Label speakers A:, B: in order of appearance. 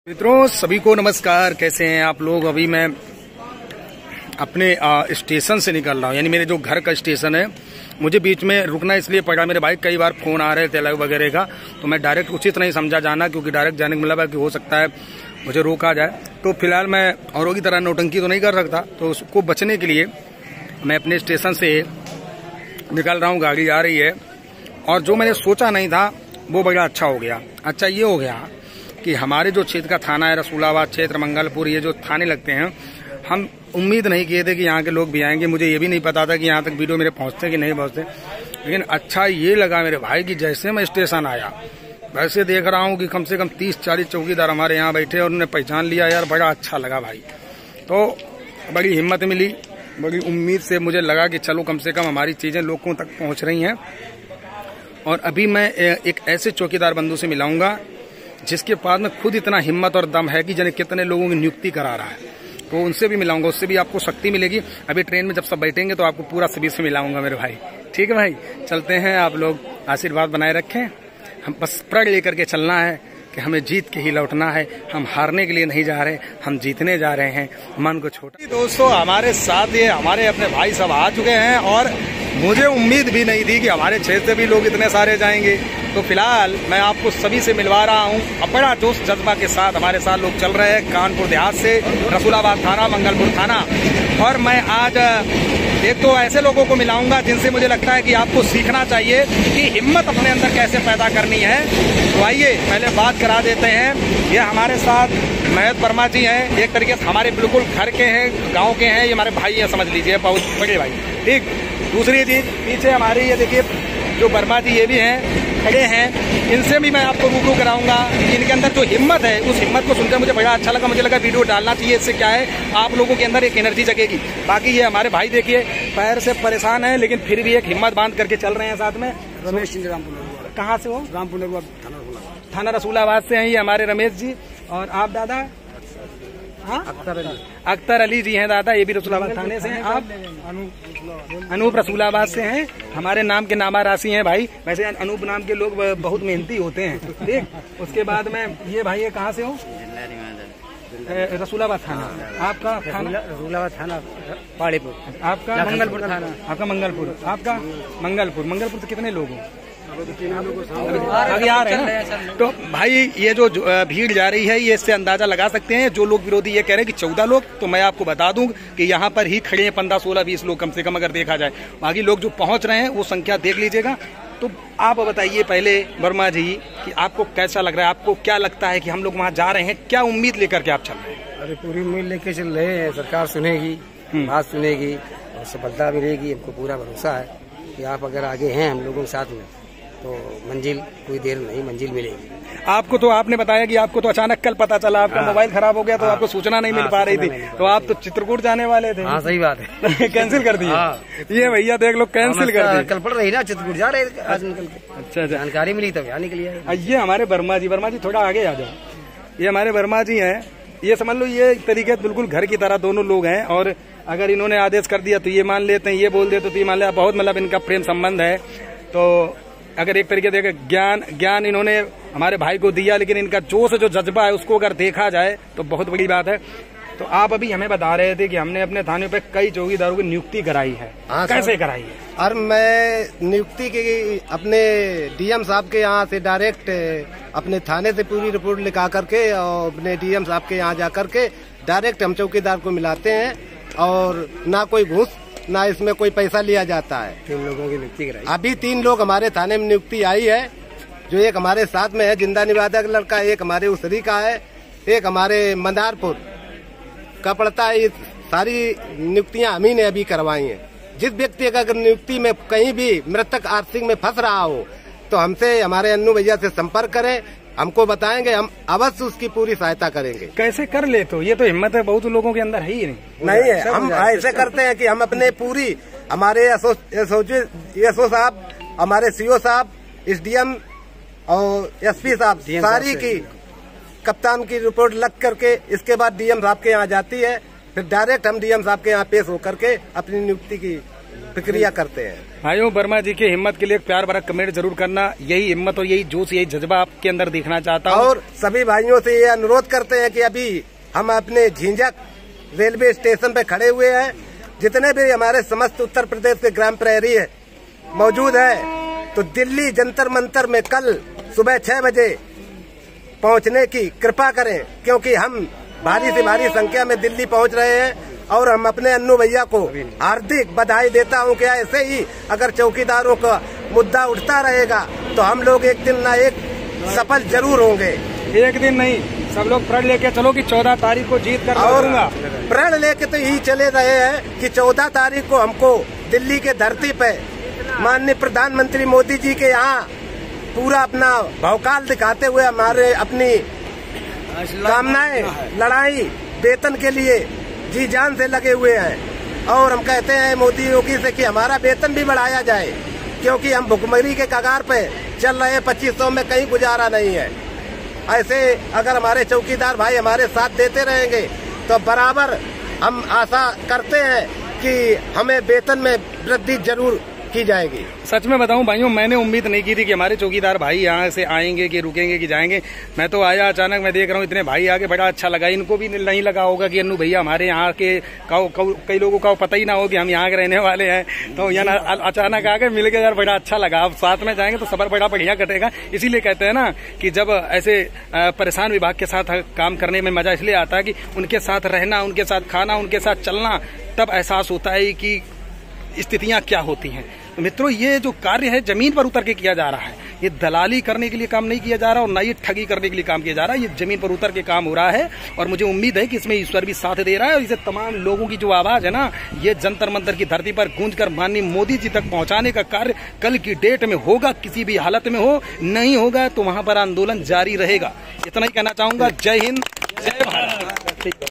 A: मित्रों सभी को नमस्कार। कैसे हैं आप लोग। अभी मैं अपने स्टेशन से निकल रहा हूं, यानी मेरे जो घर का स्टेशन है। मुझे बीच में रुकना इसलिए पड़ा, मेरे भाई कई बार फोन आ रहे थे अलग वगैरह का, तो मैं डायरेक्ट उचित नहीं समझा जाना, क्योंकि डायरेक्ट जाने का मतलब है कि हो सकता है मुझे रोका जाए। तो फिलहाल मैं औरों की तरह नौटंकी तो नहीं कर सकता, तो उसको बचने के लिए मैं अपने स्टेशन से निकल रहा हूँ। गाड़ी आ रही है और जो मैंने सोचा नहीं था वो बड़ा अच्छा हो गया। अच्छा ये हो गया कि हमारे जो क्षेत्र का थाना है, रसूलाबाद क्षेत्र, मंगलपुर, ये जो थाने लगते हैं, हम उम्मीद नहीं किए थे कि यहाँ के लोग भी आएंगे। मुझे ये भी नहीं पता था कि यहाँ तक वीडियो मेरे पहुँचते कि नहीं पहुँचते, लेकिन अच्छा ये लगा मेरे भाई कि जैसे मैं स्टेशन आया वैसे देख रहा हूँ कि कम से कम 30-40 चौकीदार हमारे यहाँ बैठे और उन्होंने पहचान लिया। यार बड़ा अच्छा लगा भाई। तो बड़ी हिम्मत मिली, बड़ी उम्मीद से मुझे लगा कि चलो कम से कम हमारी चीज़ें लोगों तक पहुँच रही हैं। और अभी मैं एक ऐसे चौकीदार बंधु से मिलाऊंगा जिसके पास में खुद इतना हिम्मत और दम है कि जाने कितने लोगों की नियुक्ति करा रहा है। तो उनसे भी मिलाऊंगा, उससे भी आपको शक्ति मिलेगी। अभी ट्रेन में जब सब बैठेंगे तो आपको पूरा सभी से मिलाऊंगा मेरे भाई। ठीक है भाई, चलते हैं। आप लोग आशीर्वाद बनाए रखें। हम बस प्रण लेकर के चलना है कि हमें जीत के ही लौटना है। हम हारने के लिए नहीं जा रहे, हम जीतने जा रहे हैं। मन को छोटा। दोस्तों हमारे साथ ये हमारे अपने भाई सब आ चुके हैं और मुझे उम्मीद भी नहीं थी कि हमारे क्षेत्र से भी लोग इतने सारे जाएंगे। तो फिलहाल मैं आपको सभी से मिलवा रहा हूं। बड़ा जोश जज्बा के साथ हमारे साथ लोग चल रहे हैं कानपुर देहात से, रसूलाबाद थाना, मंगलपुर थाना। और मैं आज एक तो ऐसे लोगों को मिलाऊंगा जिनसे मुझे लगता है कि आपको सीखना चाहिए कि हिम्मत अपने अंदर कैसे पैदा करनी है। तो आइए पहले बात करा देते हैं। ये हमारे साथ महत वर्मा जी हैं, एक तरीके से हमारे बिल्कुल घर के हैं, गांव के हैं। ये हमारे भाई हैं, समझ लीजिए, बहुत बड़े भाई। ठीक, दूसरी चीज पीछे हमारी ये देखिए जो वर्मा जी ये भी हैं, खड़े हैं। इनसे भी मैं आपको रूबरू कराऊंगा कि इनके अंदर जो हिम्मत है, उस हिम्मत को सुनकर मुझे बड़ा अच्छा लगा। मुझे लगा वीडियो डालना चाहिए। इससे क्या है, आप लोगों के अंदर एक एनर्जी जगेगी। बाकी ये हमारे भाई देखिए पैर से परेशान है, लेकिन फिर भी एक हिम्मत बांध करके चल रहे हैं साथ में।
B: रमेश सिंह रामपुर।
A: कहाँ से हो?
B: रामपुर
A: थाना रसूलाबाद से हैं ये हमारे रमेश जी। और आप दादा? हाँ, अख्तर अली जी हैं दादा, ये भी रसूलाबाद थाने से हैं। आप? अनूप रसूलाबाद से हैं। हमारे नाम के नामा राशि हैं भाई। वैसे अनूप नाम के लोग बहुत मेहनती होते हैं। ठीक, उसके बाद में ये भाई, ये कहाँ से हो? रसूलाबाद थाना। आपका थाना?
B: रसूलाबाद थाना पाड़ेपुर।
A: आपका?
B: मंगलपुर थाना।
A: आपका मंगलपुर। आपका? मंगलपुर। मंगलपुर से कितने लोग हैं?
B: आगे
A: आ रहे हैं। तो भाई ये जो भीड़ जा रही है, ये इससे अंदाजा लगा सकते हैं। जो लोग विरोधी ये कह रहे हैं कि 14 लोग, तो मैं आपको बता दूं कि यहाँ पर ही खड़े हैं 15, 16, 20 लोग कम से कम, अगर देखा जाए। बाकी लोग जो पहुंच रहे हैं वो संख्या देख लीजिएगा। तो आप बताइए पहले वर्मा जी कि आपको कैसा लग रहा है, आपको क्या लगता है कि हम लोग वहाँ जा रहे हैं, क्या उम्मीद लेकर के आप चल रहे हैं?
B: अरे पूरी उम्मीद लेके चल रहे हैं। सरकार सुनेगी, बात सुनेगी और सफलता मिलेगी। हमको पूरा भरोसा है कि आप अगर आगे हैं हम लोगों के साथ में तो मंजिल कोई देर नहीं, मंजिल मिलेगी।
A: आपको तो आपने बताया कि आपको तो अचानक कल पता चला, आपका मोबाइल खराब हो गया, तो आपको सूचना नहीं मिल पा रही थी। तो आप तो चित्रकूट जाने वाले थे।
B: हाँ सही बात है।
A: कैंसिल कर दिया। ये भैया देख लो, कैंसिल कर दिया।
B: कल पड़ रही ना, चित्रकूट जा रहे आज निकल के।
A: अच्छा,
B: जानकारी मिली तब यहाँ निकली।
A: ये हमारे वर्मा जी। वर्मा जी थोड़ा आगे आ जाओ। ये हमारे वर्मा जी हैं। ये समझ लो ये एक तरीके से बिल्कुल घर की तरह दोनों लोग हैं। और अगर इन्होंने आदेश कर दिया तो ये मान लेते हैं, ये बोल देते तो ये मान लिया। बहुत मतलब इनका प्रेम संबंध है। तो अगर एक तरीके से ज्ञान इन्होंने हमारे भाई को दिया, लेकिन इनका जोश जो जज्बा है उसको अगर देखा जाए तो बहुत बड़ी बात है। तो आप अभी हमें बता रहे थे कि हमने अपने थाने पे कई चौकीदारों की नियुक्ति कराई है। कैसे कराई है?
C: और मैं नियुक्ति की अपने डीएम साहब के यहाँ से डायरेक्ट अपने थाने से पूरी रिपोर्ट लिखा करके और अपने डीएम साहब के यहाँ जा करके डायरेक्ट हम चौकीदार को मिलाते हैं। और ना कोई घूस, ना इसमें कोई पैसा लिया जाता है।
B: 3 लोगों की नियुक्ति कराई।
C: अभी 3 लोग हमारे थाने में नियुक्ति आई है। जो एक हमारे साथ में है जिंदा निवादक लड़का, एक हमारे उसरी का है, एक हमारे मंदारपुर का पड़ता है। ये सारी नियुक्तियां हम ही ने अभी करवाई हैं। जिस व्यक्ति का अगर नियुक्ति में कहीं भी मृतक आर्थिक में फंस रहा हो तो हमसे, हमारे अन्नू भैया से संपर्क करें, हमको बताएंगे, हम अवश्य उसकी पूरी सहायता करेंगे।
A: कैसे कर ले? तो ये तो हिम्मत है बहुत लोगों के अंदर है ही
C: नहीं है। हम ऐसे करते हैं कि हम अपने पूरी, हमारे एसओ साहब, हमारे सीओ साहब, एसडीएम और एसपी साहब, सारी की कप्तान की रिपोर्ट लग करके इसके बाद डीएम साहब के यहाँ जाती है। फिर डायरेक्ट हम डीएम साहब के यहाँ पेश होकर के अपनी नियुक्ति की प्रक्रिया करते हैं।
A: भाइयों, वर्मा जी की हिम्मत के लिए एक प्यार भरा कमेंट जरूर करना। यही हिम्मत और यही जोश, यही जज्बा आपके अंदर देखना चाहता हूँ।
C: और सभी भाइयों से ये अनुरोध करते हैं कि अभी हम अपने झिंझक रेलवे स्टेशन पे खड़े हुए हैं। जितने भी हमारे समस्त उत्तर प्रदेश के ग्राम प्रहरी है मौजूद है, तो दिल्ली जंतर मंतर में कल सुबह 6 बजे पहुंचने की कृपा करें, क्योंकि हम भारी से भारी संख्या में दिल्ली पहुंच रहे हैं। और हम अपने अन्नू भैया को हार्दिक बधाई देता हूं कि ऐसे ही अगर चौकीदारों का मुद्दा उठता रहेगा तो हम लोग एक दिन ना एक सफल जरूर होंगे।
A: एक दिन नहीं, सब लोग प्रण लेके चलो कि 14 तारीख को जीत कर लौटूंगा।
C: प्रण लेके तो यही चले रहे हैं कि 14 तारीख को हमको दिल्ली के धरती पे माननीय प्रधानमंत्री मोदी जी के यहाँ पूरा अपना भौकाल दिखाते हुए हमारे अपनी कामनाएं, लड़ाई, वेतन के लिए जी जान से लगे हुए हैं। और हम कहते हैं मोदी योगी से कि हमारा वेतन भी बढ़ाया जाए, क्योंकि हम भुखमरी के कगार पे चल रहे हैं। 2500 में कहीं गुजारा नहीं है। ऐसे अगर हमारे चौकीदार भाई हमारे साथ देते रहेंगे तो बराबर हम आशा करते हैं कि हमें वेतन में वृद्धि जरूर की जाएगी।
A: सच में बताऊं भाइयों, मैंने उम्मीद नहीं की थी कि हमारे चौकीदार भाई यहाँ से आएंगे, कि रुकेंगे, कि जाएंगे। मैं तो आया अचानक, मैं देख रहा हूँ इतने भाई आगे, बड़ा अच्छा लगा। इनको भी नहीं लगा होगा कि अन्नू भैया हमारे यहाँ के कई लोगों का पता ही ना हो कि हम यहाँ के रहने वाले हैं, तो यहाँ अचानक आ गए, मिल गए यार, बड़ा अच्छा लगा। अब साथ में जाएंगे तो सफर बड़ा बढ़िया कटेगा। इसीलिए कहते हैं ना कि जब ऐसे परेशान विभाग के साथ काम करने में मजा इसलिए आता है कि उनके साथ रहना, उनके साथ खाना, उनके साथ चलना, तब एहसास होता है कि स्थितियां क्या होती हैं। तो मित्रों, ये जो कार्य है जमीन पर उतर के किया जा रहा है। ये दलाली करने के लिए काम नहीं किया जा रहा और ना ये ठगी करने के लिए काम किया जा रहा है। ये जमीन पर उतर के काम हो रहा है और मुझे उम्मीद है कि इसमें ईश्वर भी साथ दे रहा है। और इसे तमाम लोगों की जो आवाज है ना, ये जंतर मंतर की धरती पर गूंज कर माननीय मोदी जी तक पहुंचाने का कार्य कल की डेट में होगा। किसी भी हालत में हो, नहीं होगा तो वहां पर आंदोलन जारी रहेगा। इतना ही कहना चाहूंगा। जय हिंद, जय भारत।